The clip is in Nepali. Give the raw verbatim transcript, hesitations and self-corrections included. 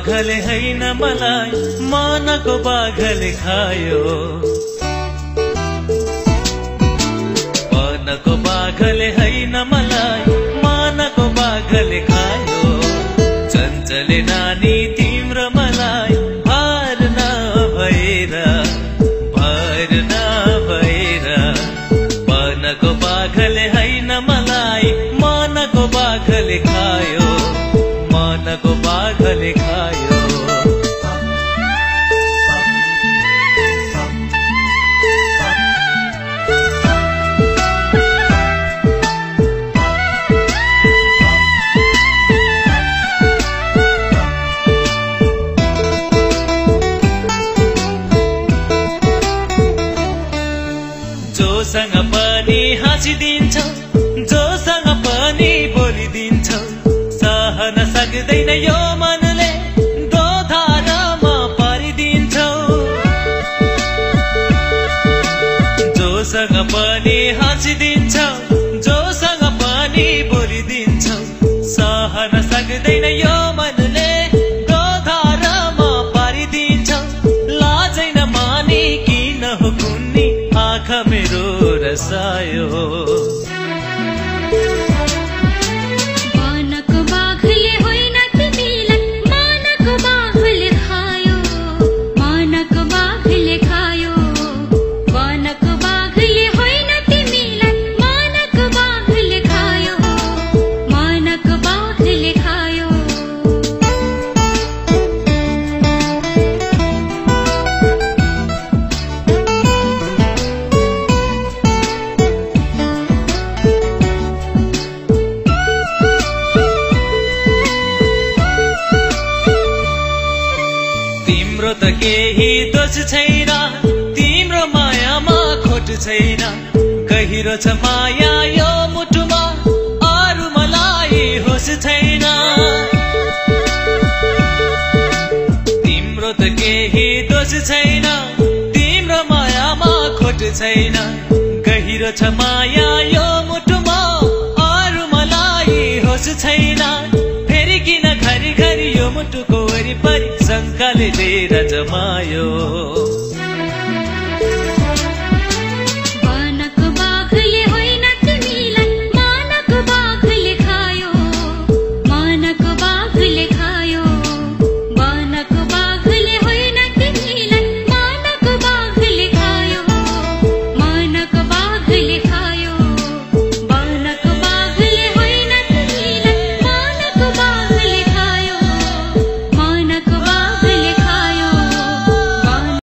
बाघले हैन मलाई मानको बाघले खायो मानको बाघले हैन मलाई मानको बाघले खायो चञ्चले नानी तिम्रो मलाई भार नभएर भार नभएर मानको बाघले हैन मलाई मानको बाघले खायो मानको बाघले खायो जोसँग पनि हाँसिदिन्छ जोसँग पनि बोलिदिन्छ सहन सक्दैन यो मनले दोधारमा पारिदिन्छ जोसँग पनि हाँसिदिन्छ जोसँग पनि बोलिदिन्छ सहन सक्दैन यो मनले दोधारमा पारिदिन्छ लाजै नमानी किन हो कुन्नी आँखा मेरो रसायो मानको बाघले होइन तिमीलाई मानको बाघले खायो मानको बाघले खायो मानको बाघले होइन तिमीलाई मानको बाघले खायो मानको बाघले खायो तिम्रो त केही दोष छैन तिम्रो मायामा खोट छैन गहिरो छ माया यो मुटुमा अरू मलाई होस छैन तिम्रो त केही दोष छैन तिम्रो मायामा खोट छैन गहिरो छ माया यो मुटुमा अरू मलाई होस छैन फेरि किन घरि घरि यो मुटुको वरिपरि शङ्काले लिएर जमायो